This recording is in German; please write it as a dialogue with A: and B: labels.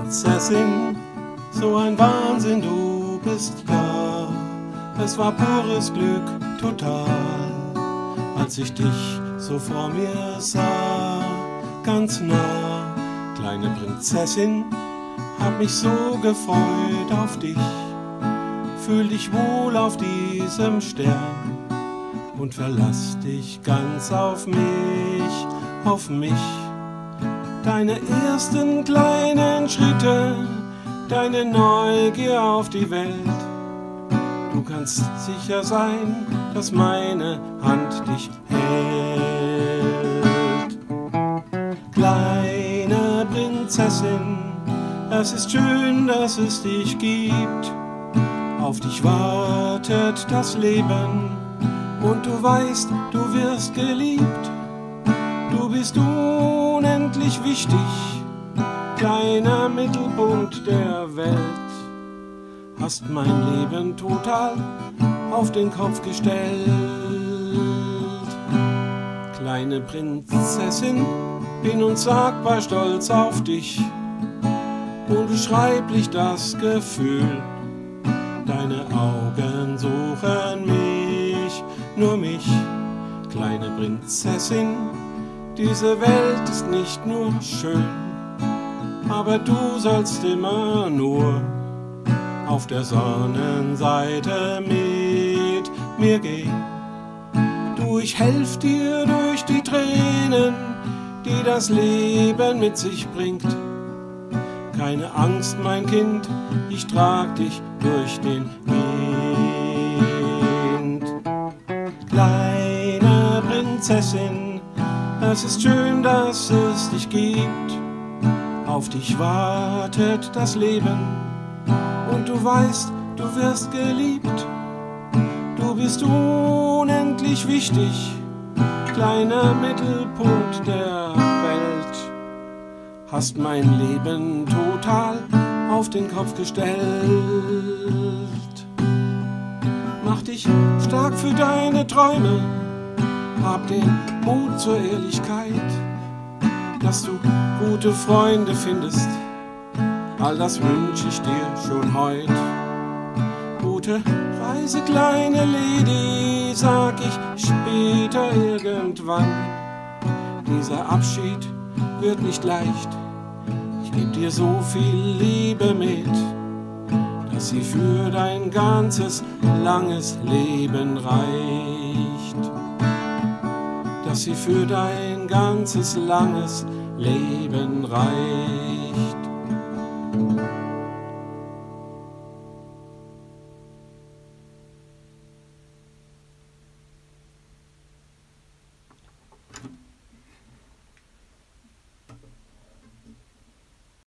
A: Prinzessin, so ein Wahnsinn, du bist ja. Es war pures Glück, total, als ich dich so vor mir sah, ganz nah. Kleine Prinzessin, hab mich so gefreut auf dich. Fühl dich wohl auf diesem Stern und verlass dich ganz auf mich, auf mich. Deine ersten kleinen Schritte, deine Neugier auf die Welt. Du kannst sicher sein, dass meine Hand dich hält. Kleine Prinzessin, es ist schön, dass es dich gibt. Auf dich wartet das Leben und du weißt, du wirst geliebt. Du bist unendlich wichtig, kleiner Mittelpunkt der Welt. Hast mein Leben total auf den Kopf gestellt. Kleine Prinzessin, bin unsagbar stolz auf dich. Unbeschreiblich das Gefühl, deine Augen suchen mich, nur mich. Kleine Prinzessin, diese Welt ist nicht nur schön, aber du sollst immer nur auf der Sonnenseite mit mir gehen. Du, ich helf dir durch die Tränen, die das Leben mit sich bringt. Keine Angst, mein Kind, ich trag dich durch den Wind. Kleine Prinzessin, es ist schön, dass es dich gibt. Auf dich wartet das Leben und du weißt, du wirst geliebt. Du bist unendlich wichtig, kleiner Mittelpunkt der Welt. Hast mein Leben total auf den Kopf gestellt. Mach dich stark für deine Träume, hab den Mut zur Ehrlichkeit, dass du gute Freunde findest. All das wünsch ich dir schon heut. Gute Reise, kleine Lady, sag ich später irgendwann. Dieser Abschied wird nicht leicht. Ich geb dir so viel Liebe mit, dass sie für dein ganzes langes Leben reicht. Dass sie für dein ganzes langes Leben reicht.